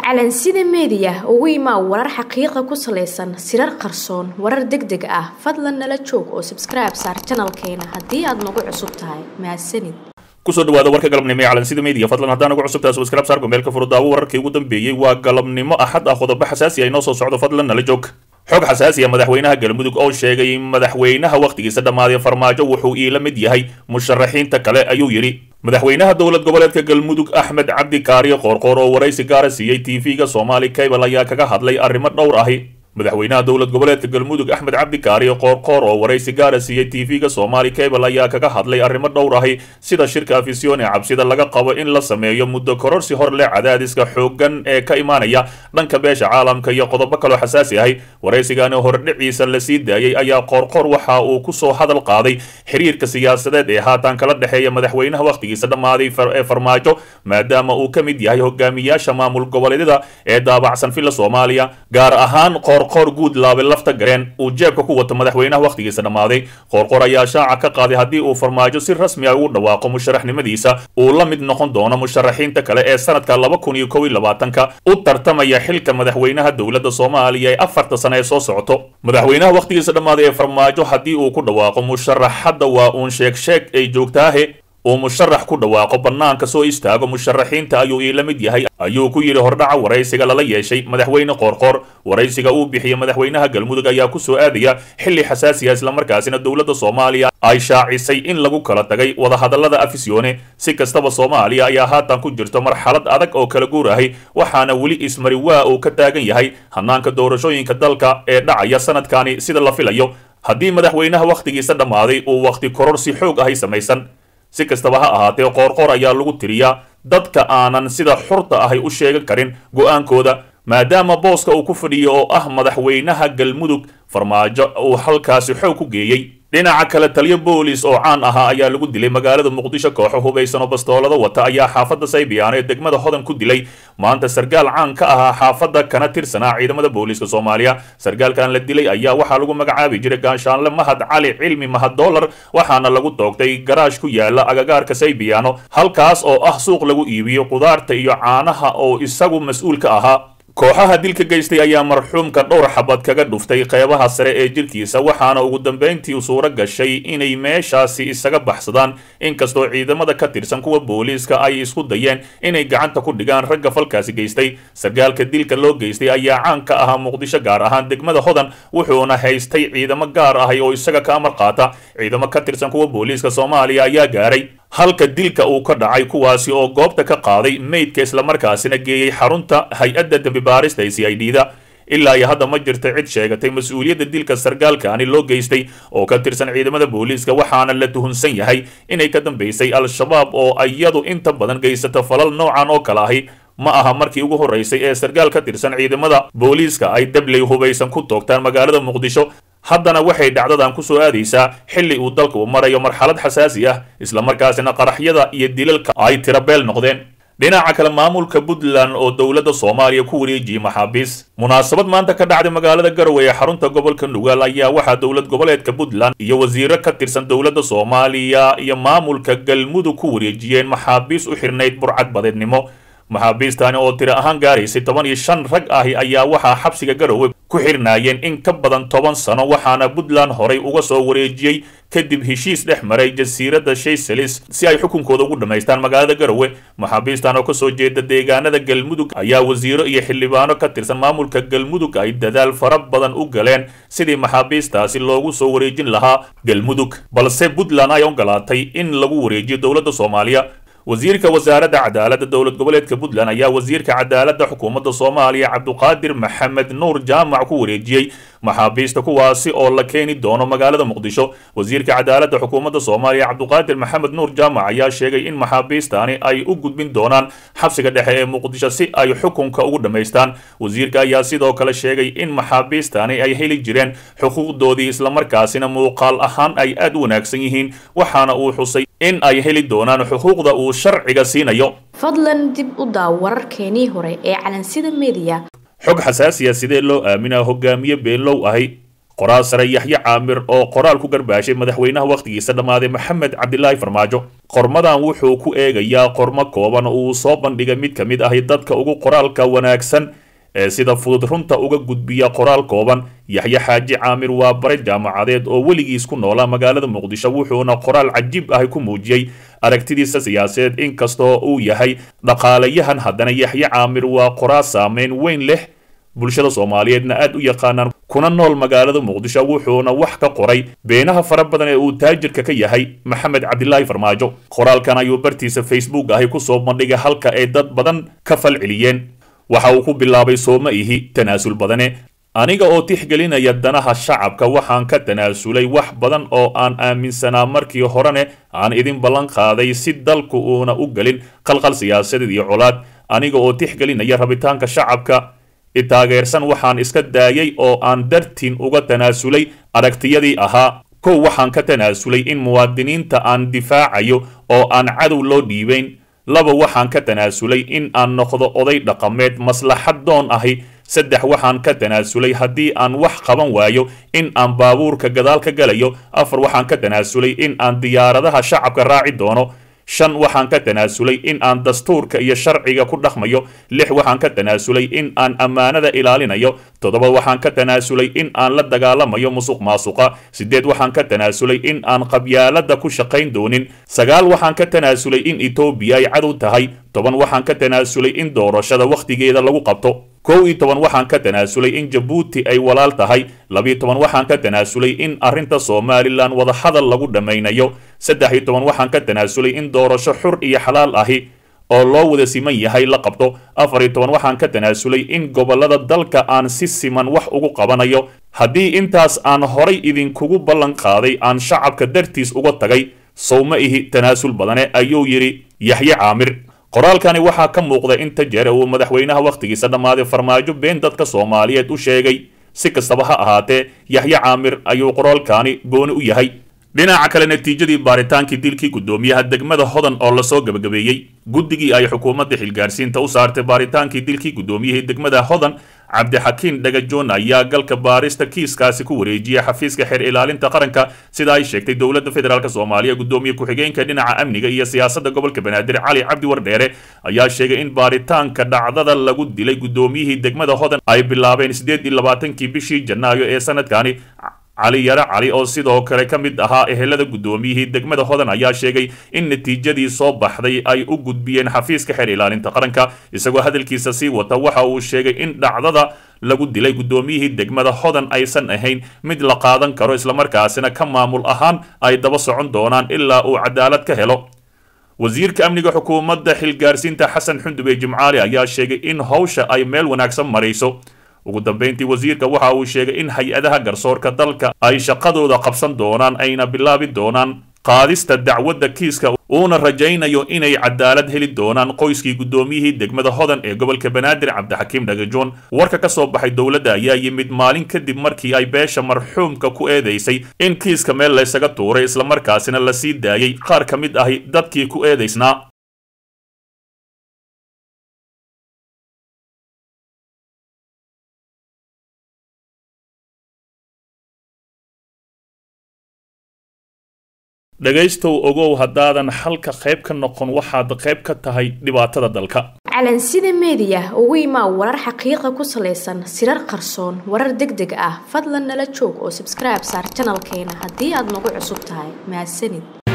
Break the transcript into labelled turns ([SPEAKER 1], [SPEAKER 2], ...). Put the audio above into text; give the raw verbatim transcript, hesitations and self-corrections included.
[SPEAKER 1] calansida media ugu imaa warar xaqiiqo ku saleysan sirar qarsoon warar degdeg ah fadlan nala joog oo subscribe saar channelkeena hadii aad nagu cusub tahay mahadsanid
[SPEAKER 2] kusoo dhawaada warka galabnimo ee calansida media fadlan hadaan ugu cusub tahay subscribe saar gomeelka furudaawo wararkii ugu dambeeyay waa galabnimo axad ah qodobo xasaasi ah inoo soo socdo fadlan nala joog xog xasaasi ah madaxweynaha galmudug oo sheegay in madaxweynaha waqtigiisa dhamaaday farmaajo wuxuu ila mid yahay musharaxiinta kale ayuu yiri madaxweynaha dowlad goboleedka galmudug axmed cabdi kaariyo qoorqoor oo waraysi gaar ah siiyay T V-ga Somali Cable ayaa kaga hadlay arrimo dhowr ah madaxweynaha dowlad goboleedka galmudug axmed cabdi kaariyo qoorqoor oo waraysi gaar ah siiyay T V-ga Somali Cable ayaa kaga hadlay arrimo dhowr ah sida shirka afisyoon ee cabsida laga qabo in la sameeyo muddo kororsi hor leh cadaadiska xoogan ee ka imaanaya dhanka beesha caalamka iyo qodobo kale oo xasaasi ah waraysigan hordhiciisa la sii daayay ayaa qoorqoor waxa uu ku soo hadal qaaday xiriirka siyaasadeed ee haatan kala dhaxeeya madaxweynaha waqtigiisa dhamaaday ee farmaajo maadaama uu ka mid yahay hogaamiyaasha maamul goboleedyada ee daabacsan filla Soomaaliya gaar ahaan qoorqoor guud laabe lafta gareen uu jeebka ku wato madaxweynaha waqtigiisa dhamaaday qoorqoor ayaa shaaca ka qaaday hadii uu farmaajo si rasmi ah ugu dhawaaqo musharaxnimadiisa uu la mid noqon doono musharaxiinta kale ee sanadka laba kun iyo kow iyo labaatan-ka u tartamaya xilka madaxweynaha dowladda Soomaaliya ee afarta sano ee soo socoto madaxweynaha waqtigiisa dhamaaday ee farmaajo hadii uu ku dhawaaqo musharaxada waa uun sheeg sheeg ay joogtaahe oo musharax ku dhawaaqo banaanka soo istaago musharaxiinta ayuu ila mid yahay ayuu ku yiri hordhaca waraysiga lala yeeshay madaxweyne qoorqoor waraysiga uu bixiyay madaxweynaha galmudug ayaa ku soo aadaya xilli xasaasi ah isla markaasina dowladda Soomaaliya ay shaacisay in lagu kala tagay wada hadallada afisyoone si kastaba Soomaaliya ayaa haatan ku jirto marxalad adag oo kala guur ah waxaana wali ismari waa uu ka taagan yahay hanaanka doorashooyinka dalka ee dhacaya sanadkani sida la filayo hadii madaxweynaha waqtigiisa dhamaaday uu waqti kororsi xoog ah samaysan si kastaba ha ahaatee qoorqoor ayaa lagu tiriyaa dadka aanan sida xurta ahay u sheegan karin go'aankooda maadaama booska uu ku fadhiyo oo ah madaxweynaha galmudug farmaajo uu halkaasi xoog ku geeyay dhinaca kale taliyo boolis oo caan ahaa ayaa lagu dilay magaalada muqdisho kooxo hubeysan oo bastoolada wata ayaa xaafadda Saybiyaano ee degmada Hodan ku dilay maanta sargaal caan ka ahaa xaafadda kana tirsanaa ciidamada booliska Soomaaliya sargaalkan la dilay ayaa waxa lagu magacaabi jiray Gaashaanle Mahad Cali Cilmi Mahad Dollar waxaana lagu toogtay garaash ku yaala agagaarka Saybiyaano halkaas oo ah suuq lagu iibiyo qudaarta iyo caanaha oo isagu mas'uul ka ahaa kooxaha dilka geystay ayaa marxuumka dhowr xabad kaga dhuftay qeybaha sare ee jirkiisa waxaana ugu dambeyntii u suura gashay inay meeshaasi isaga baxsadaan inkastoo ciidamada ka tirsan kuwa booliiska ay isku dayeen inay gacanta ku dhigaan ragga falkaasi geystay sargaalka dilka loo geystay ayaa caan ka ahaa Muqdisho gaar ahaan degmada Hodan wuxuuna haystay ciidamo gaar ah oo isaga ka amar qaata ciidamo ka tirsan kuwa booliiska Soomaaliya ayaa gaaray halka dilka uu ka dhacay kuwaasi oo goobta ka qaaday meydka isla markaasina geeyay xarunta hay'adda dambi baarista C I D da ilaa iyo hadda ma jirto cid sheegatay mas'uuliyadda dilka sargaalkaani loo geystay oo ka tirsan ciidamada booliiska waxaana la tuhunsan yahay inay ka dambeysay al-shabaab oo iyadu inta badan geysato falal noocan oo kale ahi ma aha markii ugu horeysay ee sargaal ka tirsan ciidamada booliiska ay dabley hubeysan ku toogtaan magaalada Muqdisho haddana waxay dhacdadan ku soo aadaysaa xilli uu dalku marayo marxalad xasaasi ah isla markaasina qaraxyada iyo dilalka ay tirabeel noqdeen dhinaca kale maamulka Puntland oo dowladda Soomaaliya ku wareejiyay maxaabiis munaasabad maanta ka dhacday magaalada Garowe ee xarunta gobolka Nugaal ayaa waxa dowlad goboleedka Puntland iyo wasiiro ka tirsan dowladda Soomaaliya iyo maamulka Galmudug ku wareejiyeen maxaabiis u xirnayd burcad badeednimo maxaabiistani oo tiro ahaan gaaraysay toban iyo shan rag ah ayaa waxaa xabsiga Garowe ku xirnaayeen in ka badan toban sano waxaana Puntland horay uga soo wareejiyay kadib heshiis dhex maray jasiiradda Seychelles si ay xukunkooda ugu dhameystaan magaalada Garowe maxaabiistan oo ka soo jeeda deegaanada Galmudug ayaa wasiiro iyo xildhibaano ka tirsan maamulka Galmudug ay dadaal fara badan u galeen sidii maxaabiistaasi loogu soo wareejin lahaa Galmudug balse Puntland ay ogolaatay in lagu wareejiyo dowladda Soomaaliya wasiirka wasaaradda cadaaladda dowlad goboleedka Puntland ayaa wasiirka cadaaladda xukuumadda Soomaaliya Cabduqaadir Maxamed Nuur Jaamac ku wareejiyay maxaabiista kuwaasi oo la keeni doono magaalada Muqdisho wasiirka cadaaladda xukuumadda Soomaaliya Cabduqaadir Maxamed Nuur Jaamac ayaa sheegay in maxaabiistani ay u gudbin doonaan xabsiga dhexe ee Muqdisho si ay xukunka ugu dhameystaan wasiirka ayaa sidoo kale sheegay in maxaabiistani ay heli jireen xuquuqdoodii isla markaasina muuqaal ahaan ay aad u wanaagsan yihiin waxaana uu xusay in ay heli doonaan xuquuqda uu sharciga siinayo
[SPEAKER 1] fadlan dib u daaw wararkeenii hore ee calansida media
[SPEAKER 2] xog xasaasi ah sidee loo aaminaa hogaamiye beenlow ahi qoraal sare yaxye caamir oo qoraal ku garbaashay madaxweynaha wakhtigiisa dhammaaday maxamed cabdilaahi farmaajo. qormadan wuxuu ku eegayaa qormo kooban uu soo bandhigay mid ka mid ahi dadka ugu qoraalka wanaagsan ee sida fudud runta uga gudbiya qoraal kooban. yaxye xaaji caamir waa bare jaamacadeed oo weligiis ku noolaa magaalada muqdisho, wuxuuna qoraal cajiib ahi ku muujiyey aragtidiisa siyaasadeed. inkastoo uu yahay dhaqaalayahan, haddana yaxye caamir waa qoraal saameyn weyn leh, bulshada soomaaliyeedna aad u yaqaanaan, kuna nool magaalada muqdisho. wuxuuna wax ka qoray beenaha fara badan ee uu taajirka ka yahay maxamed cabdilaahi farmaajo. qoraalkan ayuu bartiisa facebook ahi kusoo bandhigay halka ay dad badan ka falceliyeen. waxa uu ku bilaabay sooma ihi tanaasul badane, aniga oo tixgelinaya danaha shacabka waxaan ka tanaasulay wax badan oo aan aaminsanaa markii horene aan idin ballan qaaday si dalku uuna u gelin qalqal siyaasadeed iyo colaad. aniga oo tixgelinaya rabitaanka shacabka itaageersan waxaan iska daayay oo aan dartiin uga tanaasulay aragtiyadii ahaa: kow, waxaan ka tanaasulay in muwaadiniinta aan difaacayo oo aan cadow loo dhiibayn. laba, waxaan ka tanaasulay in aan noqdo oday dhaqameed maslaxad doon ahi. saddex, waxaan ka tanaasulay haddii aan wax qaban waayo in aan baabuurka gadaal ka galayo. afar, waxaan ka tanaasulay in aan diyaaradaha shacabka raaci doono. shan, waxaan ka tanaasulay in aan dastuurka iyo sharciga ku dhaqmayo. lix, waxaan ka tanaasulay in aan ammaanada ilaalinayo. toddoba, waxaan ka tanaasulay in aan la dagaalamayo musuq maasuqa. siddeed, waxaan ka tanaasulay in aan qabyaalada ku shaqayn doonin. sagaal, waxaan ka tanaasulay in etoobiya ay cadow tahay. toban, waxaan ka tanaasulay in doorashada wakhtigeeda lagu qabto. kow iyo toban, waxaan ka tanaasulay in jabuuti ay walaal tahay. labiyo toban, waxaan ka tanaasulay in arrinta somalilan wadahadal lagu dhammaynayo. saddex iyo toban, waxaan ka tanaasulay in doorasho xur iyo xalaal ahi oo loo wada siman yahay la qabto. afar iyo toban, waxaan ka tanaasulay in gobolada dalka aan si siman wax ugu qabanayo. haddii intaas aan horay idinkugu ballan qaaday aan shacabka dartiis uga tagay, sowma ihi tanaasul badane, ayuu yidhi yaxye caamir. qoraalkani waxaa ka muuqda inta jeer uu madaxweynaha wakhtigiisa dhammaaday farmaajo been dadka soomaaliyeed u sheegay. si kastaba ha ahaatee, yaxye caamir ayuu qoraalkani gooni u yahay. dhinaca kale, natiijadii baaritaankii dilkii guddoomiyaha degmada hodan oo lasoo gabagabeeyey. guddigii ay xukuumadda xilgaarsiinta u saartay baaritaankii dilkii guddoomiyihii degmada hodan cabdixakiin dhagajoon ayaa galka baarista kiiskaasi ku wareejiyay xafiiska xeer ilaalinta qaranka, sida ay sheegtay dowladda federaalk soomaaliya. guddoomiye ku-xigeenka dhinaca amniga iyo siyaasadda gobolka banaadir cali cabdi wardheere ayaa sheegay in baaritaanka dhacdada lagu dilay guddoomiyihii degmada hodan ay bilaabeen sideed iyo labaatankii bishii janaayo ee sanadkani. cali yare cali oo sidoo kale ka mid ahaa ehelada guddoomiyihii degmada hodan ayaa sheegay in natiijadii soo baxday ay u gudbiyeen xafiiska xeer ilaalinta qaranka. isagoo hadalkiisa sii wata, waxa uu sheegay in dhacdada lagu dilay guddoomiyihii degmada hodan aysan ahayn mid la qaadan karo, islamarkaasina ka maamul ahaan ay daba socon doonaan ilaa uu cadaalad ka helo. wasiirka amniga xukuumadda xilgaarsiinta xasan xundube jimcaali ayaa sheegay in howsha ay meel wanaagsan marayso. ugu dambeyntii, wasiirka waxa uu sheegay in hay-adaha garsoorka dalka ay shaqadooda qabsan doonaan, ayna bilaabi doonaan qaadista dacwadda kiiska, uuna rajaynayo inay cadaalad heli doonaan qoyskii guddoomiyihii degmada hodan ee gobolka banaadir cabdixakiim dhagajoon. warka ka soo baxay dowladda ayaa yimid maalin kadib markii ay beesha marxuumka ku eedeysay in kiiska meel laysaga tuuray, islamarkaasina la sii daayay qaar ka mid ahi dadkii ku eedeysnaa. dhegaystow ogow haddaadan halka qayb ka noqon waxaad qayb ka tahay dhibaatada dalka.
[SPEAKER 1] calansida meediya ugu imaa warar xaqiiqa ku salaysan, sirar qarsoon, warar degdeg ah. fadlan nala joog oo subscribe saar channelkeena haddii aad nagu cusub tahay. mahadsanid.